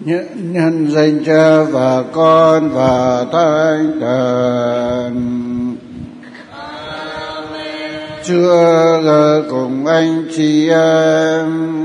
nhân danh Cha và Con và Thánh Thần. Chúa cùng anh chị em.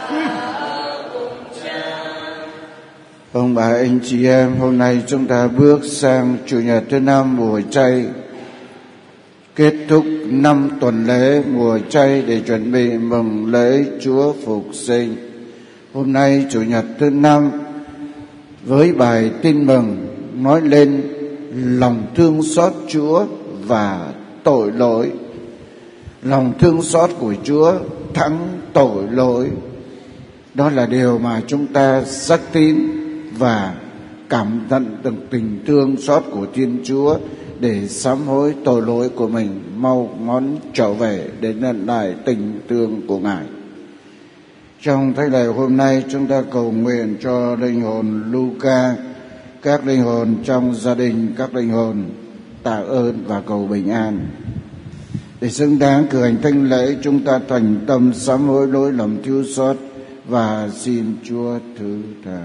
Ông bà anh chị em, hôm nay chúng ta bước sang Chủ nhật thứ 5 mùa chay, kết thúc 5 tuần lễ mùa chay để chuẩn bị mừng lễ Chúa Phục Sinh. Hôm nay Chủ nhật thứ 5 với bài tin mừng nói lên lòng thương xót Chúa và tội lỗi. Lòng thương xót của Chúa thắng tội lỗi. Đó là điều mà chúng ta xác tín và cảm nhận được tình thương xót của Thiên Chúa để sám hối tội lỗi của mình, mau mắn trở về để nhận lại tình thương của Ngài. Trong thánh lễ hôm nay, chúng ta cầu nguyện cho linh hồn Luca, các linh hồn trong gia đình, các linh hồn tạ ơn và cầu bình an. Để xứng đáng cử hành thánh lễ, chúng ta thành tâm sám hối lỗi lầm thiếu sót và xin Chúa thứ tha.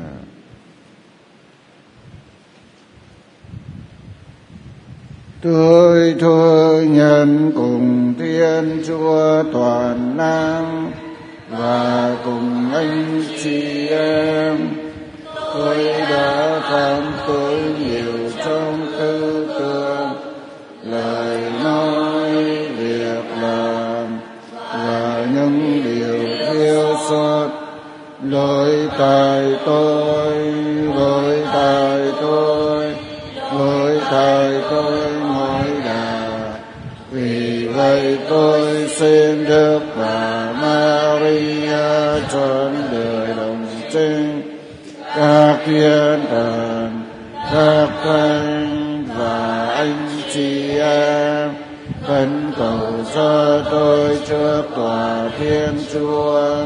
Tôi thừa nhận cùng Thiên Chúa toàn năng và cùng anh chị em, tôi đã phạm tội nhiều trong tư tưởng, lời nói, việc làm và những điều thiếu sót. Lỗi tại tôi, lỗi tại tôi, lỗi tại tôi mỗi đà. Vì vậy tôi xin Đức bà Maria trọn đời đồng trinh, các thiên thần, các thánh và anh chị em khẩn cầu cho tôi trước tòa Thiên Chúa.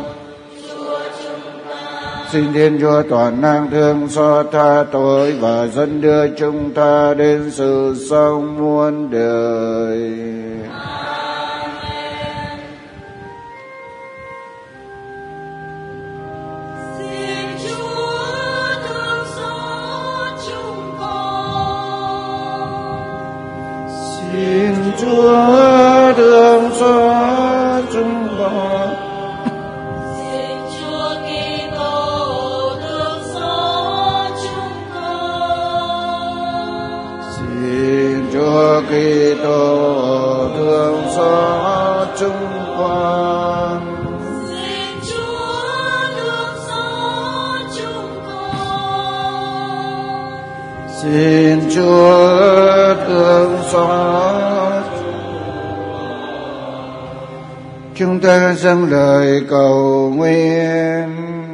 Xin Thiên Chúa toàn năng thương xót tha tội và dẫn đưa chúng ta đến sự sống muôn đời. Xin Chúa thương xót chúng con. Xin Chúa thương xót chúng con. Chúa Kitô thương xót chúng con. Xin Chúa thương xót chúng con. Xin Chúa thương xót. Chúng ta dâng lời cầu nguyện.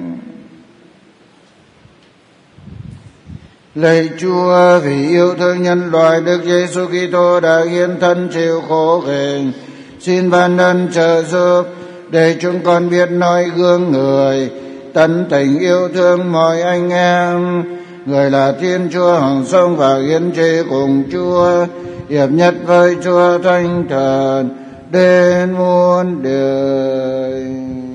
Lạy Chúa, vì yêu thương nhân loại, Đức Giêsu Kitô đã hiến thân chịu khổ hình, xin ban ân trợ giúp để chúng con biết noi gương người, tận tình yêu thương mọi anh em. Người là Thiên Chúa hằng sống và hiến chế cùng Chúa, hiệp nhất với Chúa Thánh Thần đến muôn đời.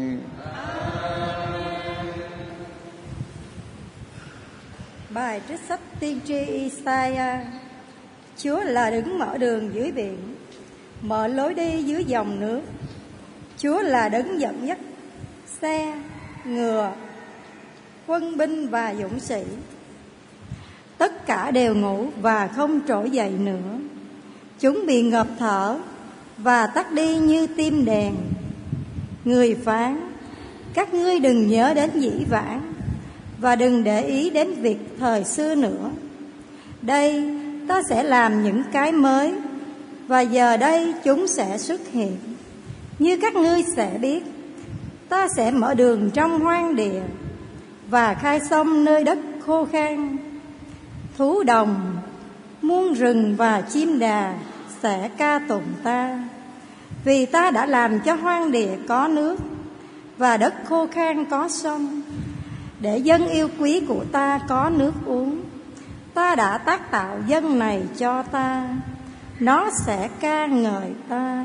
Bài trích sách tiên tri Isaiah. Chúa là đấng mở đường dưới biển, mở lối đi dưới dòng nước. Chúa là đấng dẫn dắt xe, ngựa, quân binh và dũng sĩ. Tất cả đều ngủ và không trỗi dậy nữa. Chúng bị ngộp thở và tắt đi như tim đèn. Người phán: các ngươi đừng nhớ đến dĩ vãng và đừng để ý đến việc thời xưa nữa. Đây, ta sẽ làm những cái mới, và giờ đây chúng sẽ xuất hiện. Như các ngươi sẽ biết, ta sẽ mở đường trong hoang địa và khai sông nơi đất khô khan. Thú đồng, muôn rừng và chim đà sẽ ca tụng ta, vì ta đã làm cho hoang địa có nước và đất khô khan có sông, để dân yêu quý của ta có nước uống. Ta đã tác tạo dân này cho ta, nó sẽ ca ngợi ta.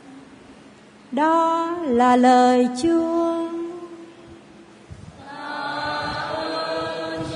Đó là lời Chúa.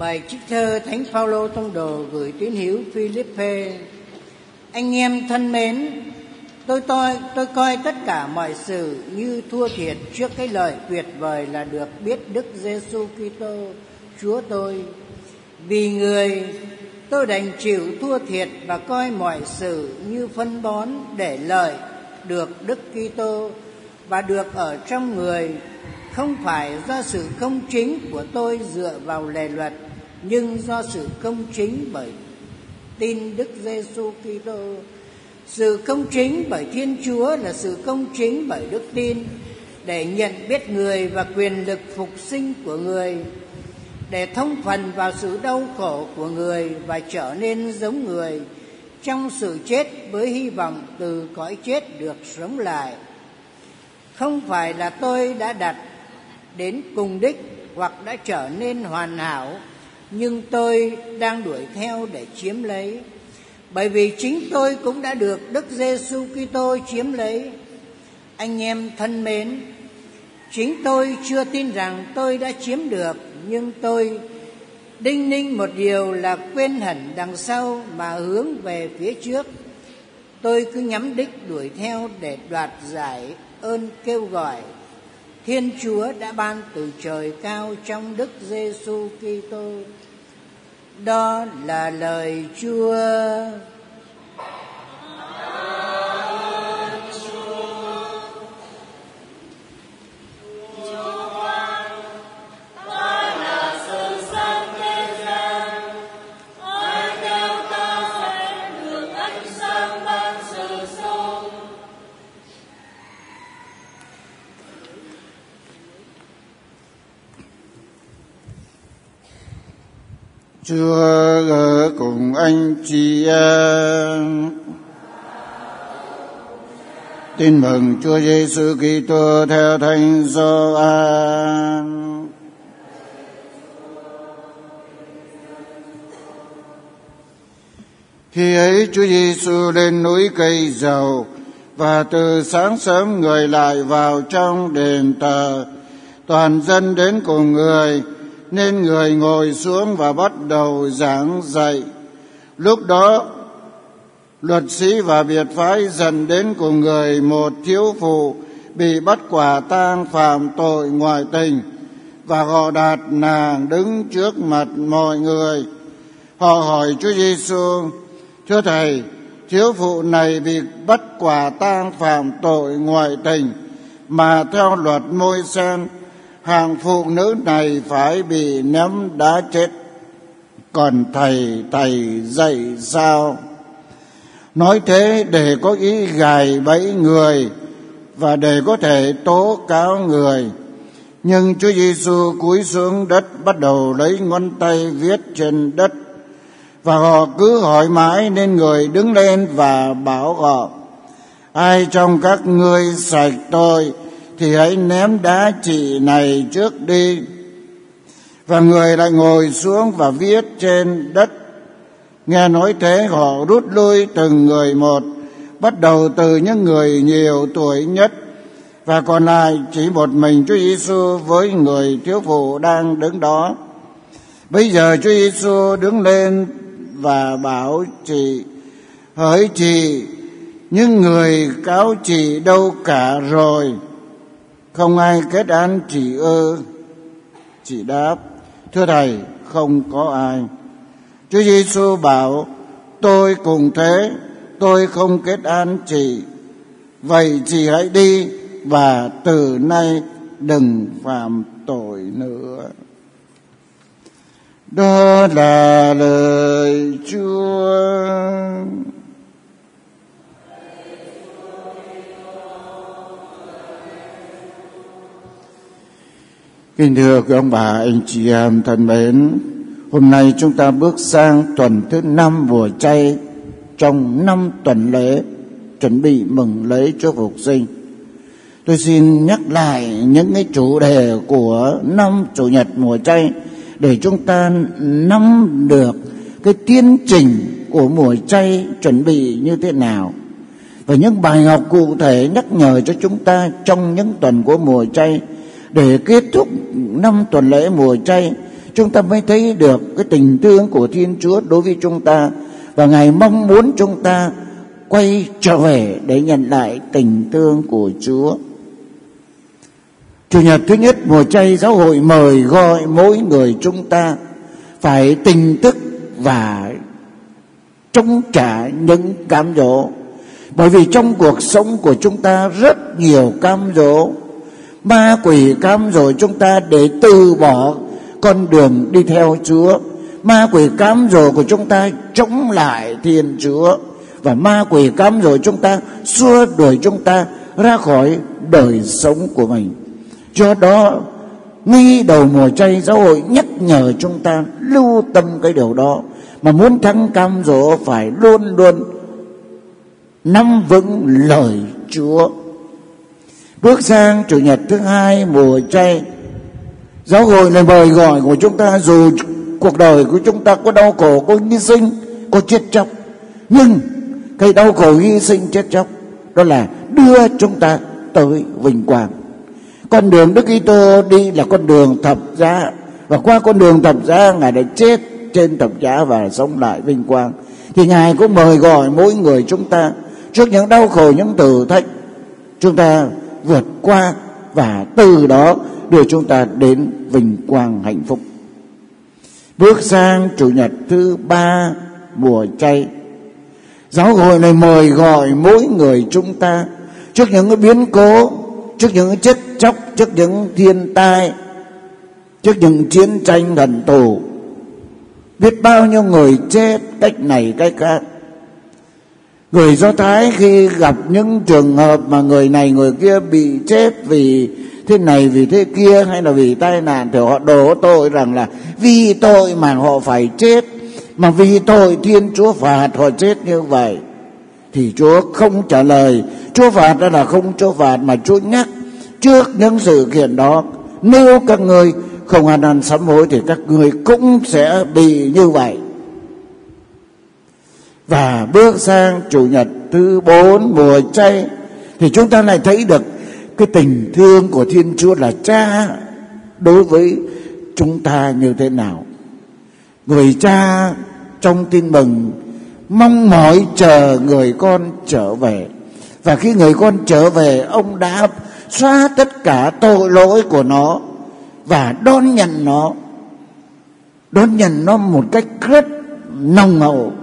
Bài trích thơ Thánh Phaolô tông đồ gửi tín hữu Philippe. Anh em thân mến, tôi coi tất cả mọi sự như thua thiệt trước cái lợi tuyệt vời là được biết Đức Giêsu Kitô Chúa tôi. Vì Người, tôi đành chịu thua thiệt và coi mọi sự như phân bón để lợi được Đức Kitô và được ở trong Người, không phải do sự công chính của tôi dựa vào lề luật, nhưng do sự công chính bởi tin Đức Giêsu Kitô. Sự công chính bởi Thiên Chúa là sự công chính bởi đức tin, để nhận biết Người và quyền lực phục sinh của Người, để thông phần vào sự đau khổ của Người và trở nên giống Người trong sự chết, với hy vọng từ cõi chết được sống lại. Không phải là tôi đã đạt đến cùng đích hoặc đã trở nên hoàn hảo, nhưng tôi đang đuổi theo để chiếm lấy, bởi vì chính tôi cũng đã được Đức Giêsu Kitô chiếm lấy. Anh em thân mến, chính tôi chưa tin rằng tôi đã chiếm được, nhưng tôi đinh ninh một điều là quên hẳn đằng sau mà hướng về phía trước. Tôi cứ nhắm đích đuổi theo để đoạt giải ơn kêu gọi Thiên Chúa đã ban từ trời cao trong Đức Giêsu Kitô. Đó là lời Chúa. Chúa ở cùng anh chị em. Tin mừng Chúa Giêsu Kitô theo Thánh Gioan. Khi ấy Chúa Giêsu lên núi Cây Dầu, và từ sáng sớm người lại vào trong đền thờ. Toàn dân đến cùng người, nên người ngồi xuống và bắt đầu giảng dạy. Lúc đó luật sĩ và biệt phái dần đến cùng người một thiếu phụ bị bắt quả tang phạm tội ngoại tình, và họ đặt nàng đứng trước mặt mọi người. Họ hỏi Chúa Giêsu: Thưa Thầy, thiếu phụ này bị bắt quả tang phạm tội ngoại tình, mà theo luật Môi-se, hạng phụ nữ này phải bị ném đá chết. Còn thầy dạy sao? Nói thế để có ý gài bẫy người và để có thể tố cáo người. Nhưng Chúa Giêsu cúi xuống đất, bắt đầu lấy ngón tay viết trên đất. Và họ cứ hỏi mãi, nên người đứng lên và bảo họ: Ai trong các ngươi sạch tội thì hãy ném đá chị này trước đi. Và người lại ngồi xuống và viết trên đất. Nghe nói thế, họ rút lui từng người một, bắt đầu từ những người nhiều tuổi nhất, và còn lại chỉ một mình Chúa Giêsu với người thiếu phụ đang đứng đó. Bây giờ Chúa Giêsu đứng lên và bảo chị: Hỡi chị, những người cáo chị đâu cả rồi? Không ai kết án chị ư? Chị đáp: Thưa Thầy, không có ai. Chúa Giêsu bảo: Tôi cũng thế, tôi không kết án chị. Vậy chị hãy đi và từ nay đừng phạm tội nữa. Đó là lời Chúa. Kính thưa quý ông bà, anh chị em thân mến, hôm nay chúng ta bước sang tuần thứ 5 mùa chay trong 5 tuần lễ chuẩn bị mừng lễ Chúa Phục Sinh. Tôi xin nhắc lại những cái chủ đề của năm Chủ nhật mùa chay để chúng ta nắm được cái tiến trình của mùa chay chuẩn bị như thế nào, và những bài học cụ thể nhắc nhở cho chúng ta trong những tuần của mùa chay. Để kết thúc 5 tuần lễ mùa chay, chúng ta mới thấy được cái tình thương của Thiên Chúa đối với chúng ta, và Ngài mong muốn chúng ta quay trở về để nhận lại tình thương của Chúa. Chủ nhật thứ nhất mùa chay, giáo hội mời gọi mỗi người chúng ta phải tỉnh thức và chống trả những cám dỗ. Bởi vì trong cuộc sống của chúng ta rất nhiều cám dỗ. Ma quỷ cám dỗ chúng ta để từ bỏ con đường đi theo Chúa. Ma quỷ cám dỗ của chúng ta chống lại Thiên Chúa. Và ma quỷ cám dỗ chúng ta xua đuổi chúng ta ra khỏi đời sống của mình. Do đó, ngay đầu mùa chay, giáo hội nhắc nhở chúng ta lưu tâm cái điều đó. Mà muốn thắng cám dỗ phải luôn luôn nắm vững lời Chúa. Bước sang chủ nhật thứ hai mùa chay, giáo hội này mời gọi của chúng ta, dù cuộc đời của chúng ta có đau khổ, có hy sinh, có chết chóc, nhưng cái đau khổ, hy sinh, chết chóc đó là đưa chúng ta tới vinh quang. Con đường Đức Kitô đi là con đường thập giá, và qua con đường thập giá Ngài đã chết trên thập giá và sống lại vinh quang. Thì Ngài cũng mời gọi mỗi người chúng ta trước những đau khổ, những thử thách, chúng ta vượt qua và từ đó đưa chúng ta đến vinh quang hạnh phúc. Bước sang chủ nhật thứ ba mùa chay, giáo hội này mời gọi mỗi người chúng ta trước những cái biến cố, trước những chết chóc, trước những thiên tai, trước những chiến tranh hận thù. Biết bao nhiêu người chết cách này cách khác. Người Do Thái khi gặp những trường hợp mà người này người kia bị chết vì thế này vì thế kia, hay là vì tai nạn, thì họ đổ tội rằng là vì tội mà họ phải chết, mà vì tội Thiên Chúa phạt họ chết như vậy. Thì Chúa không trả lời. Chúa phạt đó là không Chúa phạt, mà Chúa nhắc trước những sự kiện đó, nếu các ngươi không ăn năn sám hối thì các ngươi cũng sẽ bị như vậy. Và bước sang chủ nhật thứ 4 mùa chay, thì chúng ta lại thấy được cái tình thương của Thiên Chúa là Cha đối với chúng ta như thế nào. Người Cha trong Tin Mừng mong mỏi chờ người con trở về. Và khi người con trở về, ông đã xóa tất cả tội lỗi của nó và đón nhận nó một cách rất nồng hậu,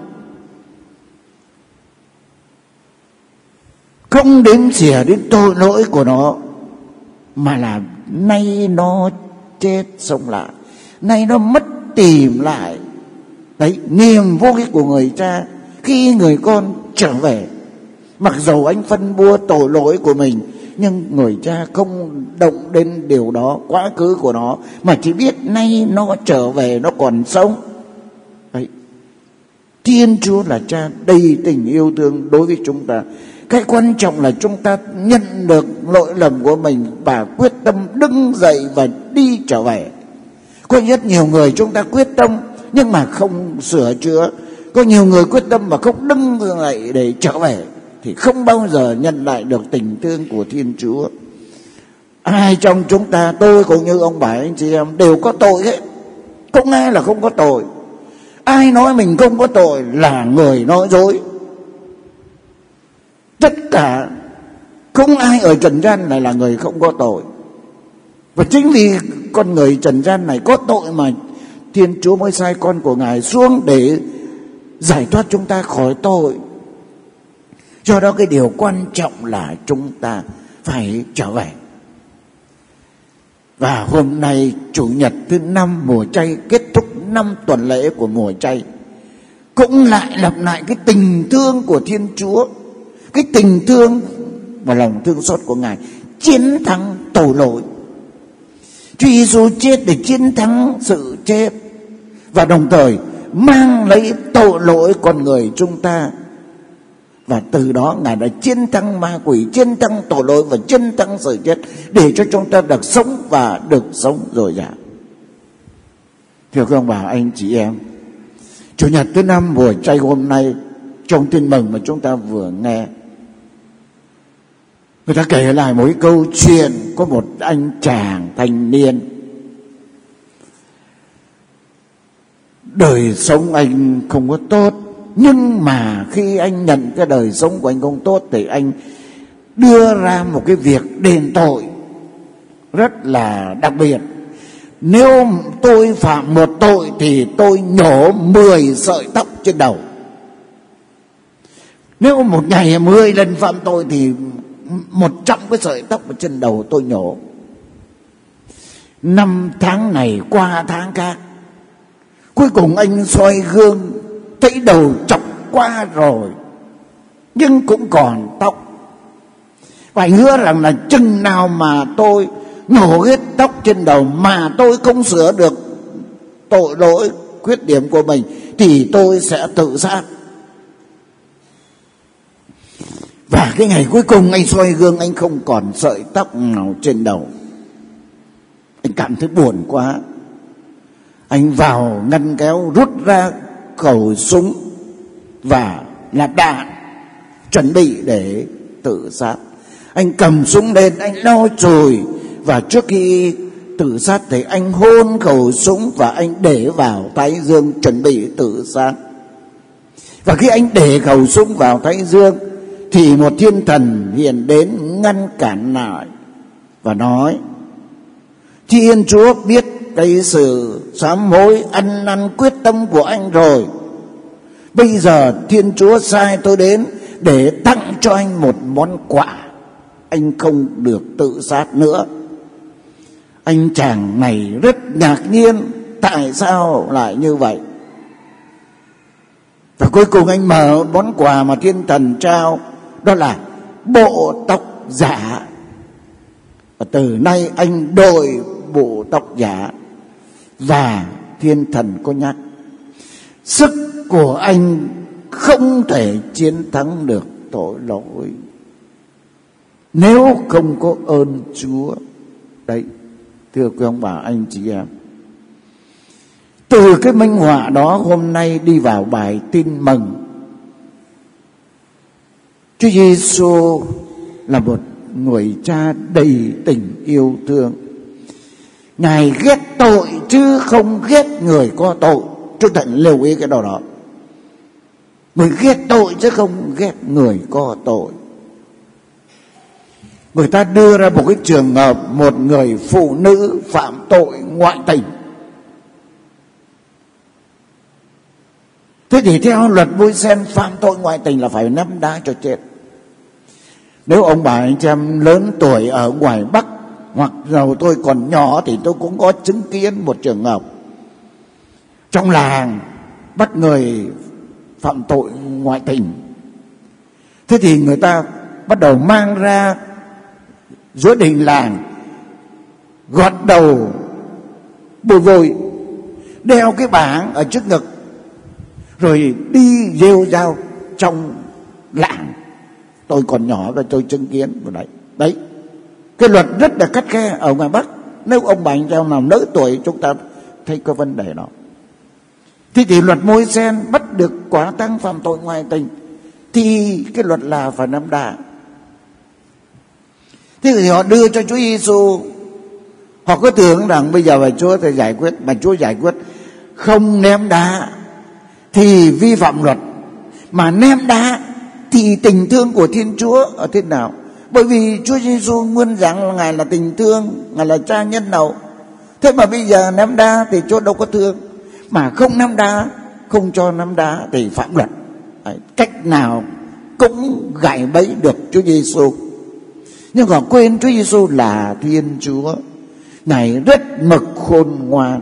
không đếm xỉa đến tội lỗi của nó, mà là nay nó chết sống lại, nay nó mất tìm lại. Đấy, niềm vui của người Cha khi người con trở về. Mặc dầu anh phân bua tội lỗi của mình, nhưng người Cha không động đến điều đó, quá khứ của nó, mà chỉ biết nay nó trở về, nó còn sống. Đấy, Thiên Chúa là Cha đầy tình yêu thương đối với chúng ta. Cái quan trọng là chúng ta nhận được lỗi lầm của mình và quyết tâm đứng dậy và đi trở về. Có rất nhiều người chúng ta quyết tâm nhưng mà không sửa chữa. Có nhiều người quyết tâm mà không đứng dậy để trở về thì không bao giờ nhận lại được tình thương của Thiên Chúa. Ai trong chúng ta, tôi cũng như ông bà anh chị em, đều có tội hết, không ai là không có tội. Ai nói mình không có tội là người nói dối. Tất cả, không ai ở trần gian này là người không có tội. Và chính vì con người trần gian này có tội mà Thiên Chúa mới sai con của Ngài xuống để giải thoát chúng ta khỏi tội. Do đó cái điều quan trọng là chúng ta phải trở về. Và hôm nay chủ nhật thứ 5 mùa chay, kết thúc 5 tuần lễ của mùa chay, cũng lại lặp lại cái tình thương của Thiên Chúa, cái tình thương và lòng thương xót của Ngài chiến thắng tội lỗi. Chúa Giêsu chết để chiến thắng sự chết, và đồng thời mang lấy tội lỗi con người chúng ta. Và từ đó Ngài đã chiến thắng ma quỷ, chiến thắng tội lỗi và chiến thắng sự chết, để cho chúng ta được sống và được sống dồi dào. Thưa các ông bà anh chị em, chủ nhật thứ 5 mùa chay hôm nay, trong Tin Mừng mà chúng ta vừa nghe, người ta kể lại một câu chuyện có một anh chàng thanh niên. đời sống anh không có tốt, nhưng mà khi anh nhận cái đời sống của anh không tốt thì anh đưa ra một cái việc đền tội rất là đặc biệt. Nếu tôi phạm một tội thì tôi nhổ 10 sợi tóc trên đầu. Nếu một ngày 10 lần phạm tội thì 100 cái sợi tóc ở trên đầu tôi nhổ. 5 tháng này qua tháng khác, cuối cùng anh soi gương thấy đầu chọc qua rồi, nhưng cũng còn tóc. Phải hứa rằng là chừng nào mà tôi nhổ hết tóc trên đầu mà tôi không sửa được tội lỗi khuyết điểm của mình thì tôi sẽ tự sát. Và cái ngày cuối cùng anh soi gương, anh không còn sợi tóc nào trên đầu. Anh cảm thấy buồn quá. Anh vào ngăn kéo rút ra khẩu súng và nạp đạn, chuẩn bị để tự sát. Anh cầm súng lên, anh lo chùi, và trước khi tự sát thì anh hôn khẩu súng và anh để vào thái dương chuẩn bị tự sát. Và khi anh để khẩu súng vào thái dương thì một thiên thần hiện đến ngăn cản lại và nói: Thiên Chúa biết cái sự sám hối ăn năn quyết tâm của anh rồi. Bây giờ Thiên Chúa sai tôi đến để tặng cho anh một món quà. Anh không được tự sát nữa. Anh chàng này rất ngạc nhiên, tại sao lại như vậy? Và cuối cùng anh mở món quà mà thiên thần trao, đó là bộ tóc giả. Và từ nay anh đội bộ tóc giả. Và thiên thần có nhắc: sức của anh không thể chiến thắng được tội lỗi nếu không có ơn Chúa. Đấy, thưa quý ông bà anh chị em, từ cái minh họa đó hôm nay đi vào bài tin mừng. Chúa Giêsu là một người cha đầy tình yêu thương. Ngài ghét tội chứ không ghét người có tội. Chúng ta lưu ý cái đó. Người ghét tội chứ không ghét người có tội. Người ta đưa ra một cái trường hợp một người phụ nữ phạm tội ngoại tình. Thế thì theo luật Môi-se, phạm tội ngoại tình là phải ném đá cho chết. Nếu ông bà anh chị em lớn tuổi ở ngoài Bắc, hoặc giờ tôi còn nhỏ thì tôi cũng có chứng kiến một trường hợp trong làng bắt người phạm tội ngoại tình. Thế thì người ta bắt đầu mang ra giữa đình làng, gọt đầu bồi vôi, đeo cái bảng ở trước ngực, rồi đi rêu rao trong làng. Tôi còn nhỏ và tôi chứng kiến vào đấy. Cái luật rất là khắt khe ở ngoài Bắc. Nếu ông bà anh chị em nào lớn tuổi chúng ta thấy có vấn đề đó. Thế thì luật Môi-se bắt được quả tang phạm tội ngoại tình thì cái luật là phải ném đá. Thế thì họ đưa cho Chúa Giêsu. Họ cứ tưởng rằng bây giờ Chúa sẽ giải quyết, mà Chúa giải quyết không ném đá thì vi phạm luật, mà ném đá thì tình thương của Thiên Chúa ở thế nào? Bởi vì Chúa Giêsu nguyên giảng là Ngài là tình thương, Ngài là cha nhân hậu. Thế mà bây giờ ném đá thì Chúa đâu có thương, mà không ném đá, không cho ném đá thì phạm luật. Cách nào cũng gài bẫy được Chúa Giêsu. Nhưng họ quên Chúa Giêsu là Thiên Chúa. Ngài rất mực khôn ngoan.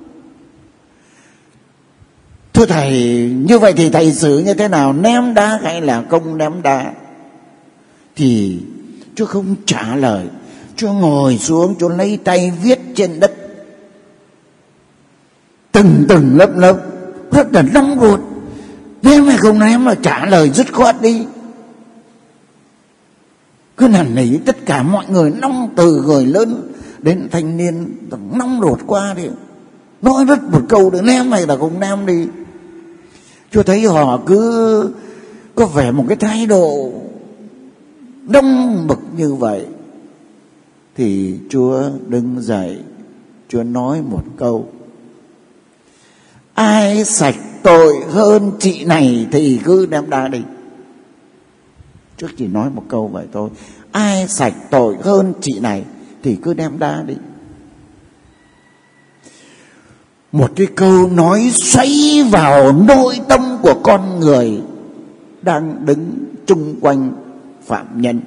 Thưa thầy, như vậy thì thầy xử như thế nào? Ném đá hay là không ném đá? Thì Chúa không trả lời. Chúa ngồi xuống, Chúa lấy tay viết trên đất từng lớp rất là nóng ruột. Nếu mà không ném mà trả lời dứt khoát đi. Cứ nản nỉ tất cả mọi người nóng, từ người lớn đến thanh niên nóng ruột qua đi. Nói rất một câu để ném hay là không ném đi. Chúa thấy họ cứ có vẻ một cái thái độ đông bực như vậy thì Chúa đứng dậy, Chúa nói một câu: ai sạch tội hơn chị này thì cứ đem đá đi. Trước chỉ nói một câu vậy thôi. Ai sạch tội hơn chị này thì cứ đem đá đi. Một cái câu nói xoáy vào nội tâm của con người đang đứng chung quanh phạm nhân.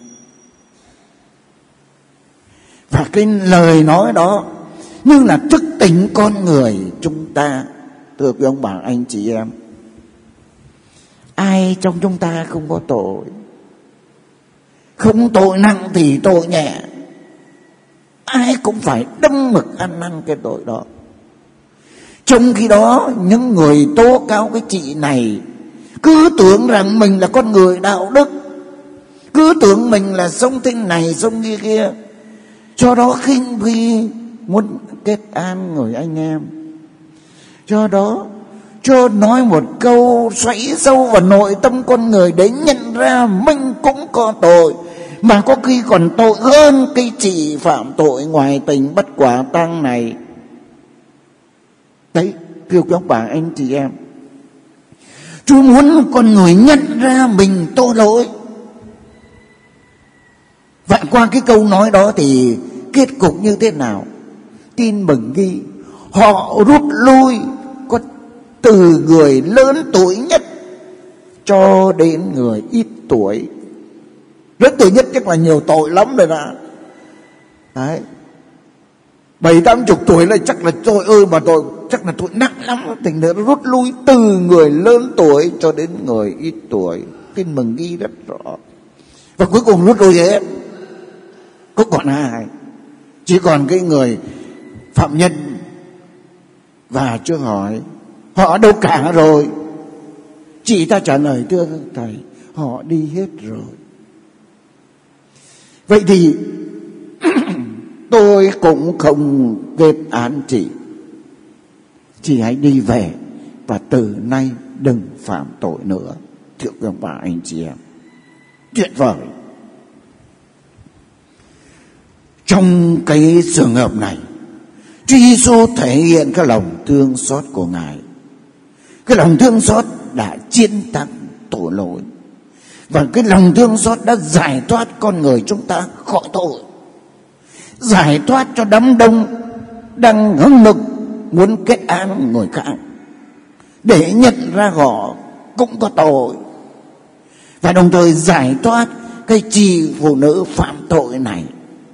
Và cái lời nói đó như là thức tỉnh con người chúng ta. Thưa quý ông bà anh chị em, ai trong chúng ta không có tội? Không tội nặng thì tội nhẹ, ai cũng phải đâm mực ăn năn cái tội đó. Trong khi đó những người tố cáo cái chị này cứ tưởng rằng mình là con người đạo đức, cứ tưởng mình là sống thế này sống như kia, cho đó khinh khi muốn kết an người anh em. Do đó cho nói một câu xoáy sâu vào nội tâm con người để nhận ra mình cũng có tội, mà có khi còn tội hơn cái chị phạm tội ngoại tình bắt quả tang này. Đấy, thưa các bạn anh chị em, Chúa muốn con người nhận ra mình tội lỗi. Vậy qua cái câu nói đó thì kết cục như thế nào? Tin mừng ghi họ rút lui, có từ người lớn tuổi nhất cho đến người ít tuổi. Lớn tuổi nhất chắc là nhiều tội lắm rồi đó. Đấy, 70-80 tuổi là chắc là tội ơi mà tội, chắc là tội nặng lắm. Thành ra rút lui từ người lớn tuổi cho đến người ít tuổi. Tin mừng ghi rất rõ. Và cuối cùng rút lui hết, không còn ai, chỉ còn cái người phạm nhân. Và Chúa hỏi họ đâu cả rồi? Chị ta trả lời thưa thầy, họ đi hết rồi. Vậy thì tôi cũng không kết án chị. Chị hãy đi về và từ nay đừng phạm tội nữa. Thưa các bạn anh chị em, tuyệt vời. Trong cái trường hợp này, Chúa Giêsu thể hiện cái lòng thương xót của Ngài. Cái lòng thương xót đã chiến thắng tội lỗi, và cái lòng thương xót đã giải thoát con người chúng ta khỏi tội, giải thoát cho đám đông đang hưng hực muốn kết án người khác, để nhận ra họ cũng có tội, và đồng thời giải thoát cái chị phụ nữ phạm tội này.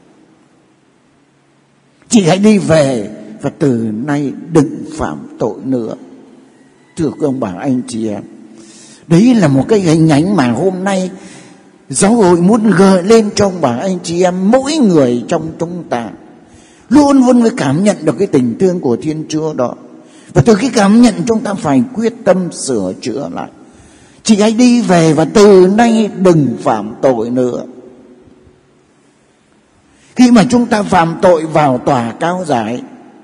Chị hãy đi về và từ nay đừng phạm tội nữa. Thưa các ông bà anh chị em, đấy là một cái hình ảnh mà hôm nay giáo hội muốn gợi lên cho ông bà anh chị em, mỗi người trong chúng ta luôn luôn phải cảm nhận được cái tình thương của Thiên Chúa đó. Và từ cái cảm nhận chúng ta phải quyết tâm sửa chữa lại. Chị hãy đi về và từ nay đừng phạm tội nữa. Khi mà chúng ta phạm tội vào tòa cao giải,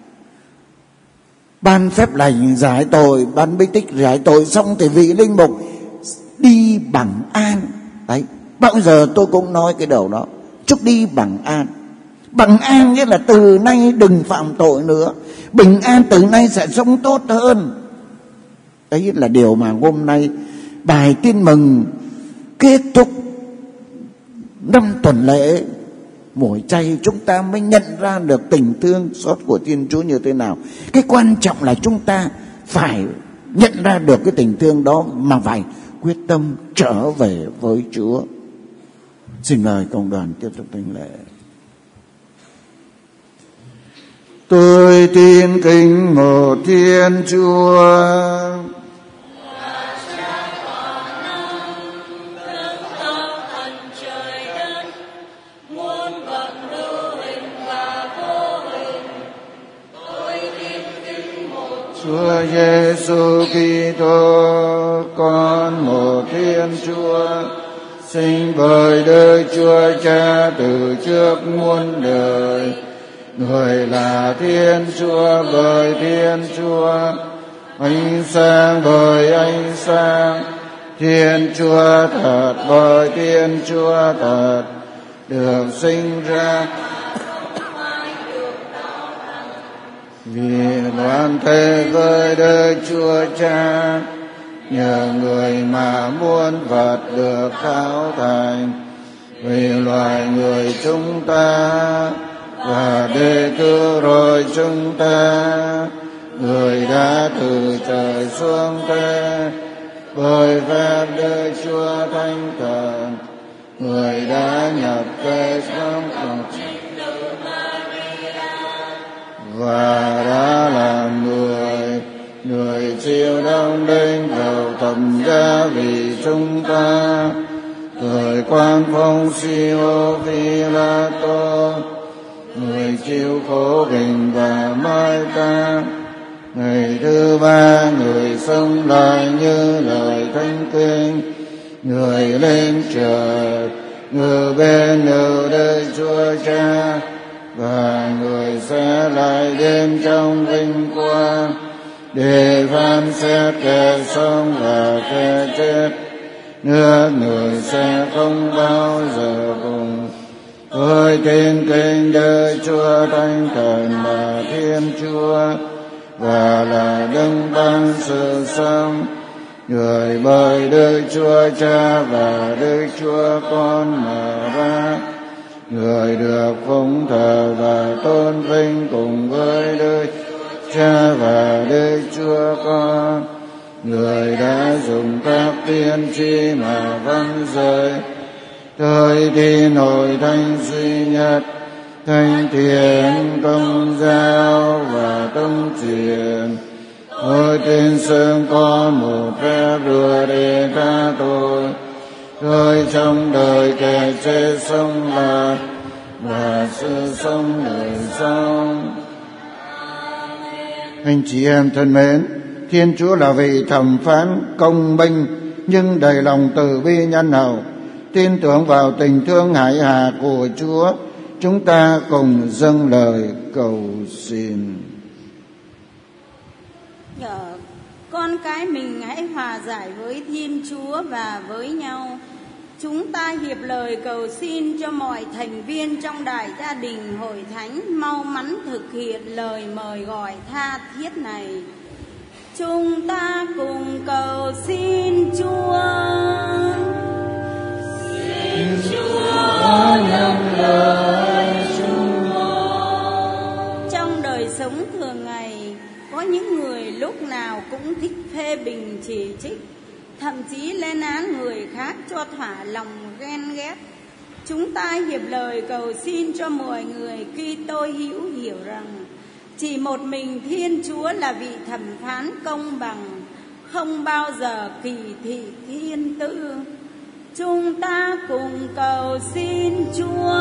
ban phép lành giải tội, ban bí tích giải tội xong thì vị linh mục đi bằng an. Đấy, bao giờ tôi cũng nói cái đầu đó, chúc đi bằng an. Bằng an nghĩa là từ nay đừng phạm tội nữa, bình an, từ nay sẽ sống tốt hơn. Đấy là điều mà hôm nay bài tin mừng kết thúc năm tuần lễ mùa chay chúng ta mới nhận ra được tình thương xót của Thiên Chúa như thế nào. Cái quan trọng là chúng ta phải nhận ra được cái tình thương đó mà phải quyết tâm trở về với Chúa. Xin mời cộng đoàn tiếp tục thánh lễ. Tôi tin kính một Thiên Chúa, Chúa Giêsu Kitô, con một Thiên Chúa, sinh bởi Đức Chúa Cha từ trước muôn đời. Người là Thiên Chúa bởi Thiên Chúa, ánh sáng bởi ánh sáng, Thiên Chúa thật bởi Thiên Chúa thật, được sinh ra Vì loạn thế với Đức Chúa Cha, nhờ người mà muôn vật được khao thành. Vì loài người chúng ta và để cứu rỗi chúng ta, người đã từ trời xuống thế. Bởi phép Đức Chúa Thánh Thần, người đã nhập thế sống trong và đã làm người chịu đóng đinh vào thập giá vì chúng ta. Thời quan phong siêu Phi-la-tô, người chịu khổ hình và mai táng. Ngày thứ ba người sống lại như lời thánh kinh, người lên trời ngự bên hữu Đức Chúa Cha, và người sẽ lại đến trong vinh quang để phán xét kẻ sống và kẻ chết. Nước người sẽ không bao giờ cùng. Tôi tin kính Đức Chúa Thánh Thần là Thiên Chúa và là đấng ban sự sống, người bởi Đức Chúa Cha và Đức Chúa Con mà ra, người được phụng thờ và tôn vinh cùng với Đức Cha và Đức Chúa Con, người đã dùng các tiên tri mà văn rơi. Tôi tin Hội Thánh duy nhất, thánh thiện, công giáo và tông truyền. Tôi tin xưng có một phép rửa để tha tội. Tôi trong đời kẻ chết sống lại và sự sống đời sau. Anh chị em thân mến, Thiên Chúa là vị thẩm phán công minh nhưng đầy lòng từ bi nhân hậu. Tin tưởng vào tình thương hải hà của Chúa, chúng ta cùng dâng lời cầu xin. Nhờ con cái mình hãy hòa giải với Thiên Chúa và với nhau. Chúng ta hiệp lời cầu xin cho mọi thành viên trong đại gia đình Hội Thánh mau mắn thực hiện lời mời gọi tha thiết này. Chúng ta cùng cầu xin Chúa. Xin Chúa nhận lời chúng con. Trong đời sống thường ngày, có những người lúc nào cũng thích phê bình chỉ trích, thậm chí lên án người khác cho thỏa lòng ghen ghét. Chúng ta hiệp lời cầu xin cho mọi người Kitô hữu hiểu rằng chỉ một mình Thiên Chúa là vị thẩm phán công bằng, không bao giờ kỳ thị thiên tư. Chúng ta cùng cầu xin Chúa.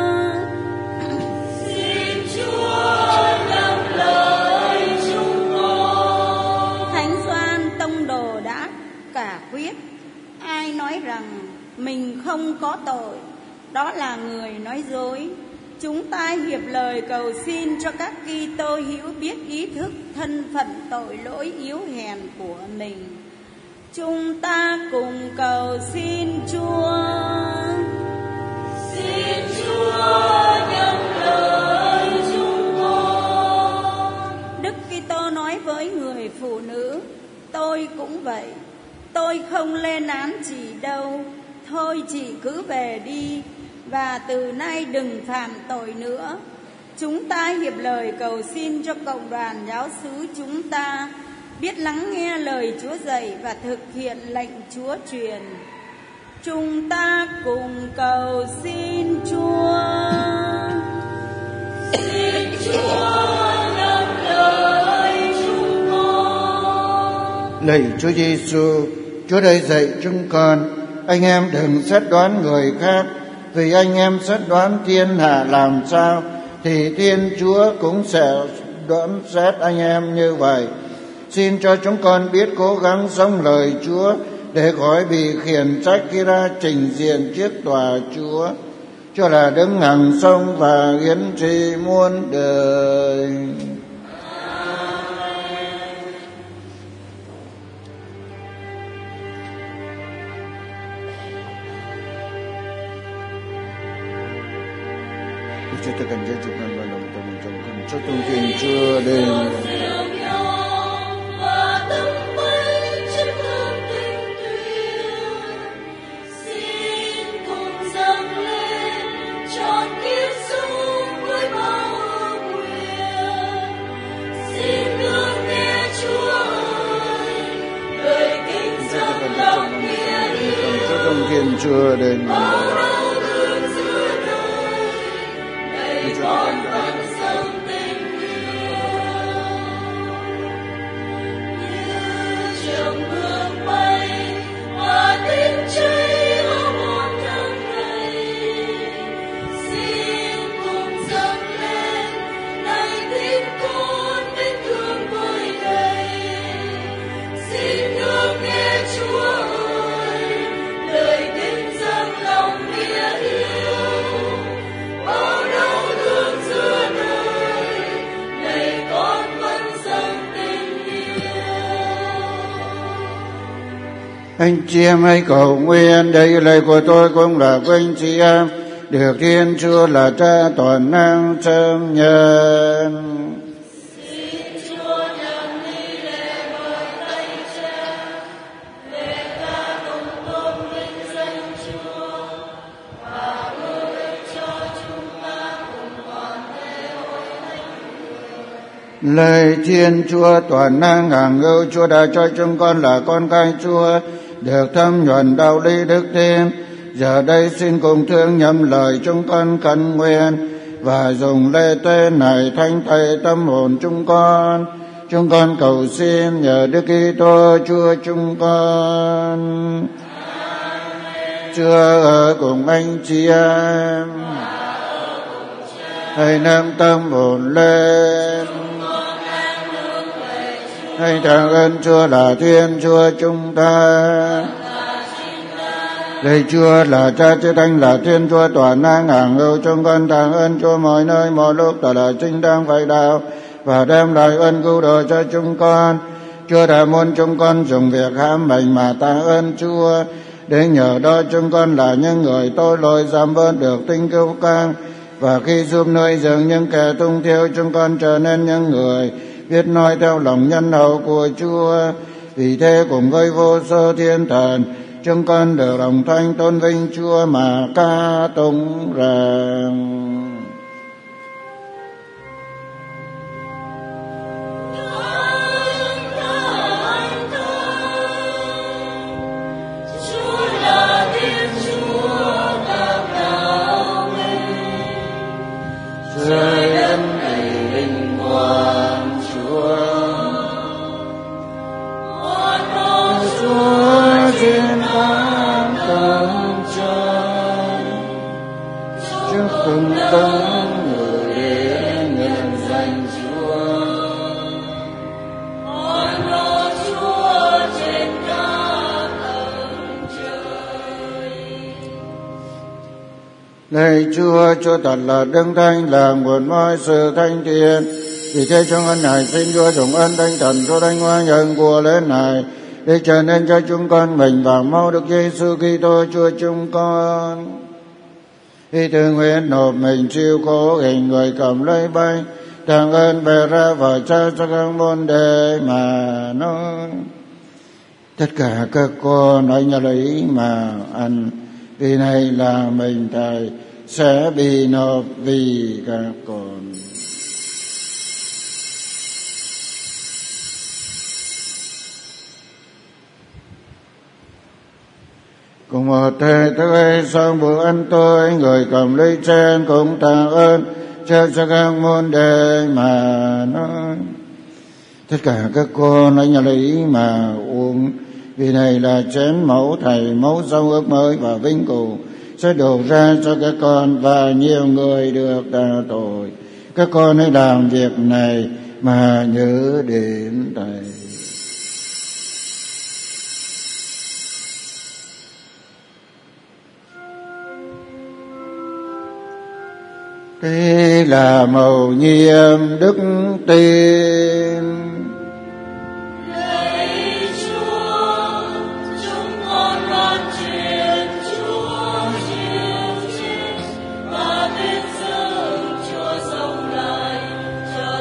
Xin Chúa nhận lời chúng con. Thánh Gioan Tông Đồ đã cả quyết: ai nói rằng mình không có tội, đó là người nói dối. Chúng ta hiệp lời cầu xin cho các Kitô hữu biết ý thức thân phận tội lỗi yếu hèn của mình. Chúng ta cùng cầu xin Chúa. Xin Chúa nhận lời chúng con. Đức Kitô nói với người phụ nữ: tôi cũng vậy, tôi không lên án chị đâu, thôi chị cứ về đi và từ nay đừng phạm tội nữa. Chúng ta hiệp lời cầu xin cho cộng đoàn giáo xứ chúng ta biết lắng nghe lời Chúa dạy và thực hiện lệnh Chúa truyền. Chúng ta cùng cầu xin Chúa. Xin Chúa nhận lời chúng con. Lạy Chúa Giêsu, Chúa đã dạy chúng con: anh em đừng xét đoán người khác, vì anh em xét đoán thiên hạ làm sao thì Thiên Chúa cũng sẽ đoán xét anh em như vậy. Xin cho chúng con biết cố gắng sống lời Chúa để khỏi bị khiển trách khi ra trình diện trước tòa Chúa. Cho là đấng hằng sống và hiến trị muôn đời. Chúa ta cần cho chúng con vào lòng tâm trong khẩn Chúa trong Thiên Chúa đến. Thiên Chúa đến. Anh chị em hãy cầu nguyện, đây lời của tôi cũng là của anh chị em, được Thiên Chúa là Cha toàn năng chấp nhận. Lời Thiên Chúa toàn năng hằng hữu, Chúa đã cho chúng con là con cái Chúa, được thấm nhuần đạo lý đức tin. Giờ đây xin cùng thương nhậm lời chúng con khấn nguyện và dùng lễ tế này thanh tẩy tâm hồn chúng con. Chúng con cầu xin nhờ Đức Kitô Chúa chúng con. Chúa ở cùng anh chị em. Hãy nâng tâm hồn lên. Hãy tạ ơn Chúa là Thiên Chúa chúng ta. Lạy Chúa là Cha chư Thánh là Thiên Chúa toàn năng hằng hữu, chúng con tạ ơn Chúa mọi nơi mọi lúc ta là chính đáng phải đạo và đem lại ơn cứu độ cho chúng con. Chúa đã muốn chúng con dùng việc hãm mình mà tạ ơn Chúa, để nhờ đó chúng con là những người tội lỗi giảm bớt được tính cứu căng, và khi giúp nuôi dưỡng những kẻ tung thiếu, chúng con trở nên những người biết nói theo lòng nhân hậu của Chúa. Vì thế cùng với vô số thiên thần, chúng con được đồng thanh tôn vinh Chúa mà ca tụng rằng: Lạy Chúa, Chúa thật là Đức Thánh, là nguồn mọi sự thanh thiện. Vì thế trong ân này xin Chúa dùng ân Thánh Thần cho Thánh Hoa nhân của lễ này, để trở nên cho chúng con mình và mau được Giêsu Kitô Chúa chúng con. Khi tự nguyện nộp mình chịu khổ hình người cầm lấy bánh, tạ ơn bày ra và trao cho các môn đệ mà nói: tất cả các con hãy nhớ lấy mà ăn, vì này là mình Thầy sẽ bị nộp vì các con. Cùng một thể thức xong bữa ăn tối, người cầm lấy chén cũng tạ ơn cho các môn đệ mà nói: tất cả các con hãy nhớ lấy mà uống, vì này là chén máu Thầy, máu giao ước mới và vĩnh cửu sẽ đổ ra cho các con và nhiều người được tha tội. Các con hãy làm việc này mà nhớ đến Thầy. Đây là mầu nhiệm đức tin. Chúa sống lại cho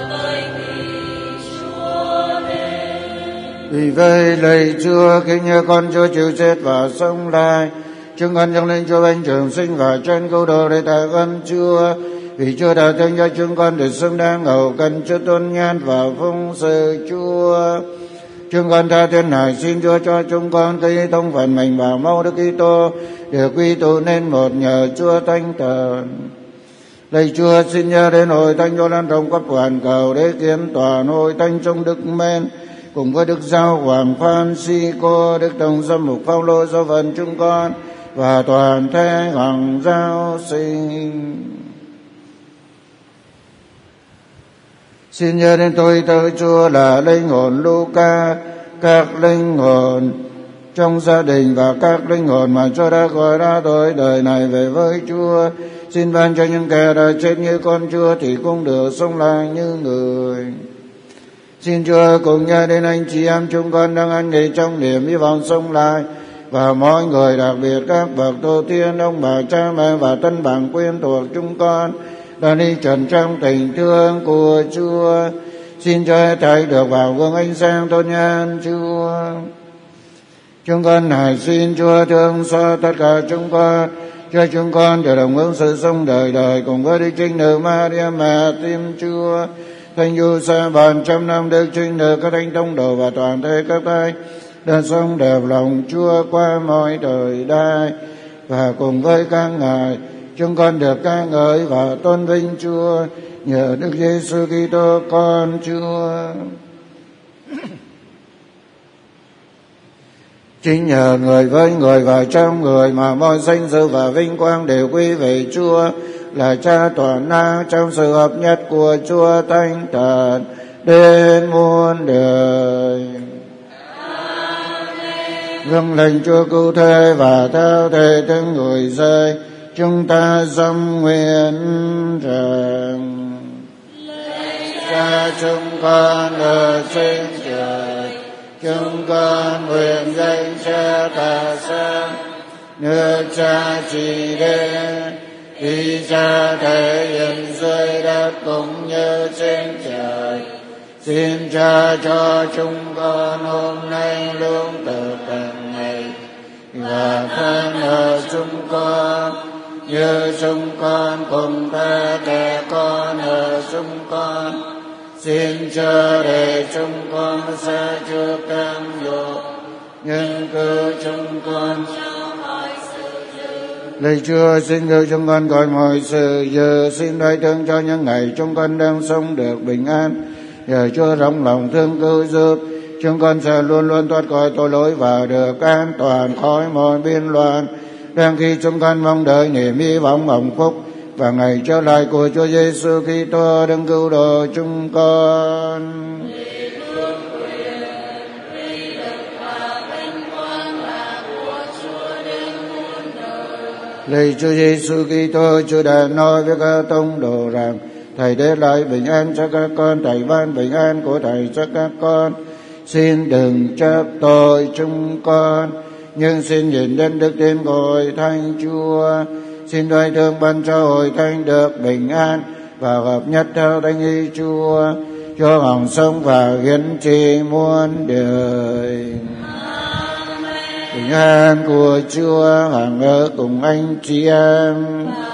Vì vậy lạy Chúa, khi nhớ con Chúa chịu chết và sống lại, chúng con dâng lên Chúa bánh trường sinh và chân cứu độ để tạ ơn Chúa. Vì Chúa đã thương cho chúng con để xứng đáng hầu cần Chúa tôn nhát và phụng sự Chúa. Chúng con tha thiên này xin Chúa cho chúng con cái thông phần mình và máu Đức Kitô để quy tụ nên một nhờ Chúa Thánh Thần. Lạy Chúa, xin nhớ đến hội thánh cho lan rộng khắp toàn cầu để kiến toàn hội thánh trong Đức Mến cùng với Đức Giáo Hoàng Francisco, Đức Tổng Giám mục Phaolô giáo phận chúng con và toàn thể hoàng giáo sinh. Xin nhớ đến tôi tớ Chúa là linh hồn Luca, các linh hồn trong gia đình và các linh hồn mà Chúa đã gọi ra tôi đời này về với Chúa. Xin ban cho những kẻ đã chết như con Chúa thì cũng được sống lại như người. Xin Chúa cùng nhớ đến anh chị em chúng con đang an nghỉ trong niềm hy vọng sống lại, và mọi người đặc biệt các bậc tổ tiên, ông bà cha mẹ và tân bằng quyến thuộc chúng con đã đi trần trong tình thương của Chúa. Xin cho hết thảy được vào gương ánh sáng tôn nhan Chúa. Chúng con này xin Chúa thương xót tất cả chúng con, cho chúng con được đồng hướng sự sống đời đời cùng với Đức Trinh Nữ Maria mẹ tim Chúa, Thánh Giuse bàn trăm năm Đức Trinh Nữ, các thánh tông đồ và toàn thể các thánh đã sống đẹp lòng Chúa qua mọi thời đại. Và cùng với các ngài chúng con được ca ngợi và tôn vinh Chúa nhờ Đức Giêsu Kitô con Chúa. Chính nhờ người với người và trong người mà mọi danh dự và vinh quang đều quy về Chúa là Cha toàn năng trong sự hợp nhất của Chúa Thánh Thần đến muôn đời. Vâng lệnh Chúa cứu thế và theo thể từng người rơi, chúng ta dâng nguyện rằng: Cha chúng con ở trên trời, chúng con nguyện danh Cha Tha sáng, nước Cha chỉ đến, ý Cha thể hiện dưới đất cũng như trên trời. Xin Cha cho chúng con hôm nay lương thực hàng ngày, và tha nợ chúng con như chúng con cùng tha kẻ con nợ chúng con. Xin Cha để chúng con xa trước cám dỗ, nhưng cứu chúng con. Lạy Chúa, xin cứu chúng con khỏi mọi sự dữ, xin đại thương cho những ngày chúng con đang sống được bình an. Nhờ Chúa rộng lòng thương cứu giúp, chúng con sẽ luôn luôn thoát khỏi tội lỗi và được an toàn khỏi mọi biên loạn. Đang khi chúng con mong đợi niềm hy vọng hạnh phúc và ngày trở lại của Chúa Giêsu Kitô đấng cứu độ chúng con. Lạy Chúa Giêsu Kitô, Chúa đã nói với các tông đồ rằng: Thầy để lại bình an cho các con, Thầy ban bình an của Thầy cho các con. Xin đừng trách tội chúng con, nhưng xin nhìn đến đức tin của hội thánh Chúa. Xin đoái thương ban cho hội thánh được bình an và hợp nhất theo thánh ý Chúa, cho hồng sống và hiến trị muôn đời. Bình an của Chúa hằng ở cùng anh chị em.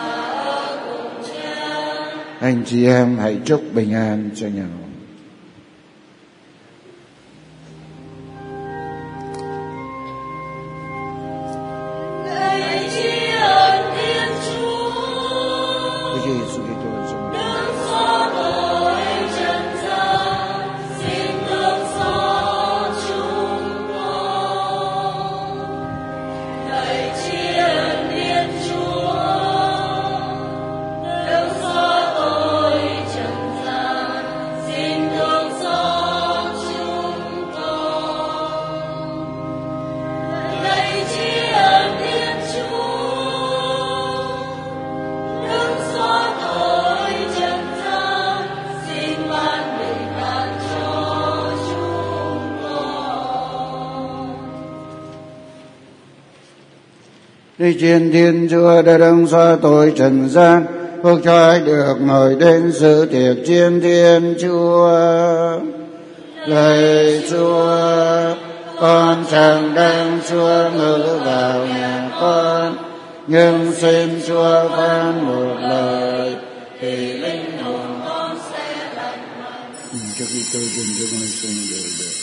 Anh chị em hãy chúc bình an cho nhau. Đi trên Thiên Chúa đã đấng xóa tội trần gian, phúc cho ai được ngồi đến dự tiệc trên Thiên Chúa. Lạy Chúa, con chẳng đang Chúa ngự vào nhà con, nhưng xin Chúa phán một lời thì linh hồn con sẽ lành mạnh. Cho khi tôi dùng cho con xin đều được.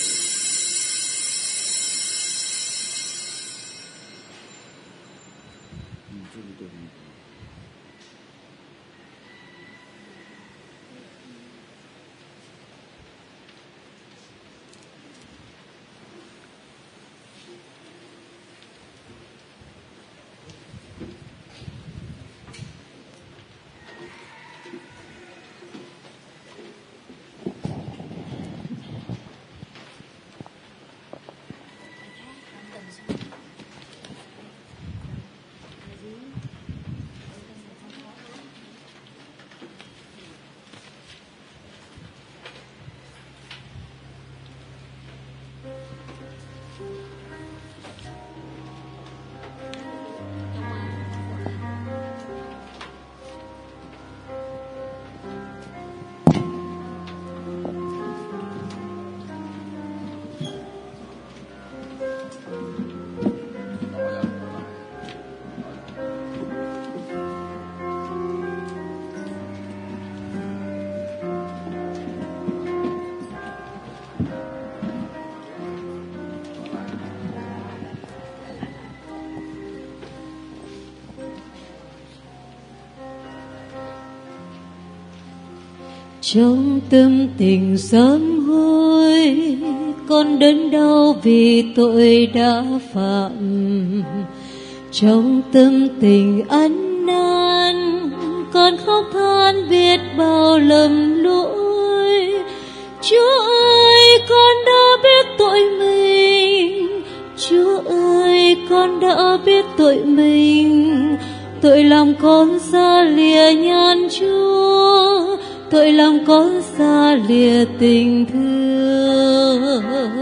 Trong tâm tình sám hối, con đớn đau vì tội đã phạm. Trong tâm tình ăn năn, con khóc than biết bao lầm lỗi. Chúa ơi, con đã biết tội mình. Chúa ơi, con đã biết tội mình. Tội làm con xa lìa nhan Chúa, tội làm con xa lìa tình thương.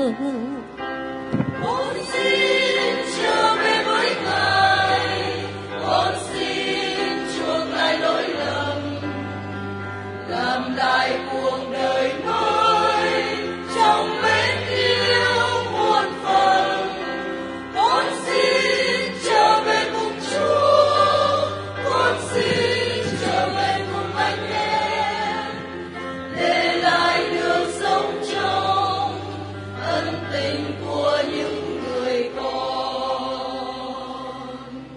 Con xin trở về với Ngài, con xin chuộc lại lỗi lầm, làm lại cuộc đời mới trong mến yêu muôn phần. Con xin trở về cùng Chúa, con xin trở về cùng anh em, để lại được sống trong ân tình của những người con.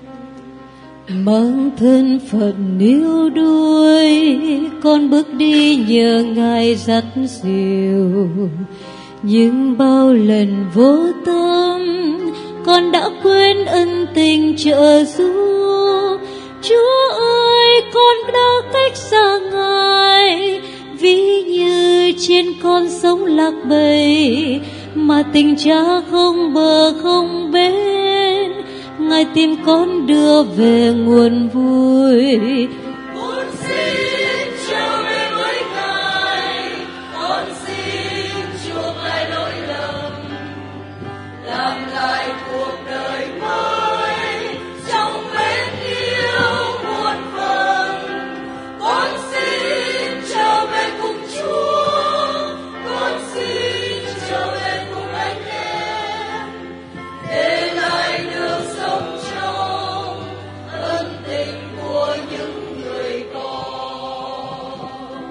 Mang thân phận yếu đuối, con bước đi nhờ Ngài dắt dìu. Nhưng bao lần vô tâm, con đã quên ân tình trợ giúp. Chúa ơi, con đã cách xa Ngài, ví như trên con sông lạc bầy, mà tình Cha không bờ không bến. Ngài tìm con đưa về nguồn vui. Con xin trở về với Ngài, con xin chuộc lại lỗi lầm, làm lại cuộc đời mới trong mến yêu muôn phần. Con xin trở về cùng Chúa, con xin trở về cùng anh em, để lại được sống trong ân tình của những người con.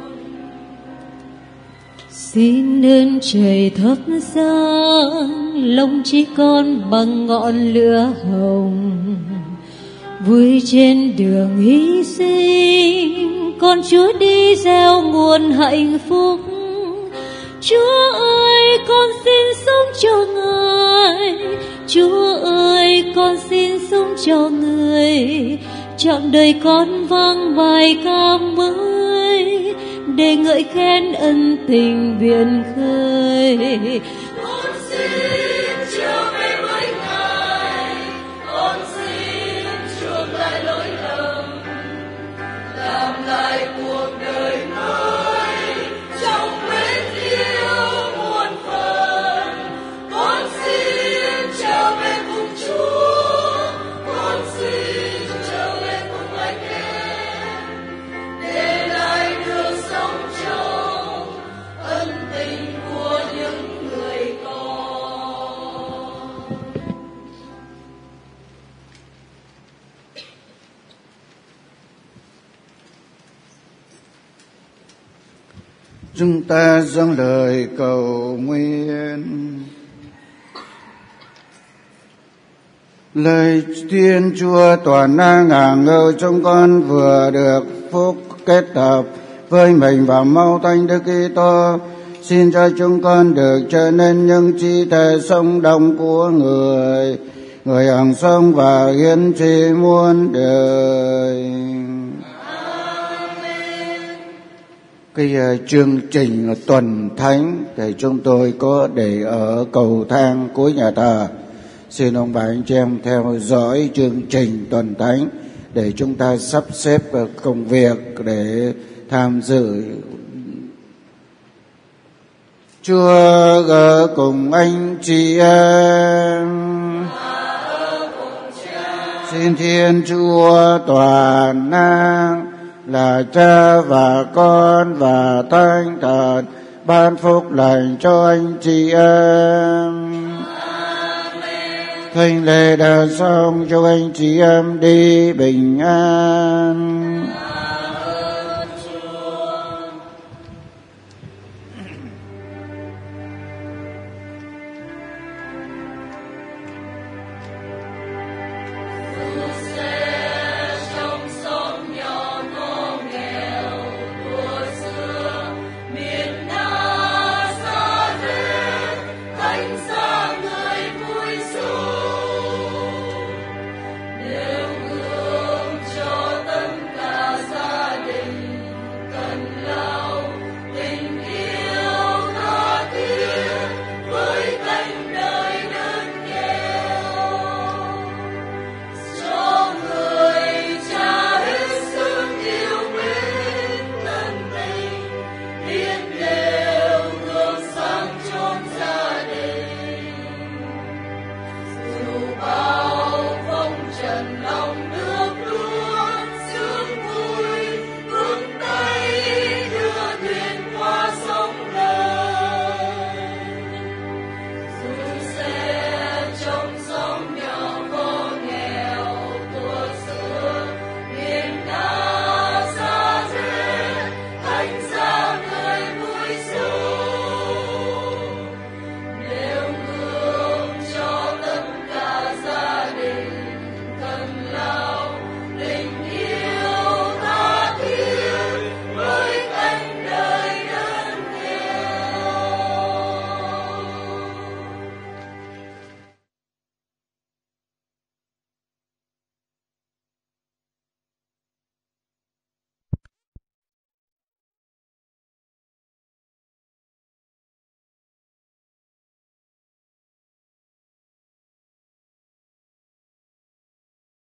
Xin ơn trời thắp sáng lòng trí con bằng ngọn lửa hồng. Vui trên đường hy sinh, con Chúa đi gieo nguồn hạnh phúc. Chúa ơi, con xin sống cho Ngài. Chúa ơi, con xin sống cho Người. Trọn đời con vang bài ca mới, để ngợi khen ân tình biển khơi. Con xin trở về với Ngài, con xin chuộc lại lỗi lầm, làm lại cuộc đời mới trong mến yêu muôn phần. Con xin trở về cùng Chúa, con xin trở về cùng anh em, để lại được sống trong ân tình của những Chúng ta dâng lời cầu nguyện. Lời Thiên Chúa toàn năng ngả ngơ chúng con vừa được phúc kết hợp với mình và máu Thánh Đức Kitô, xin cho chúng con được trở nên những chi thể sống động của người hằng sống và hiến tri muôn đời. Cái chương trình tuần thánh thì chúng tôi có để ở cầu thang cuối nhà thờ. Xin ông bà anh chị em theo dõi chương trình tuần thánh để chúng ta sắp xếp công việc để tham dự. Chúa ở cùng anh chị em. Xin Thiên Chúa toàn năng là Cha và Con và Thánh Thần ban phúc lành cho anh chị em. Thánh lễ đã xong, cho anh chị em đi bình an.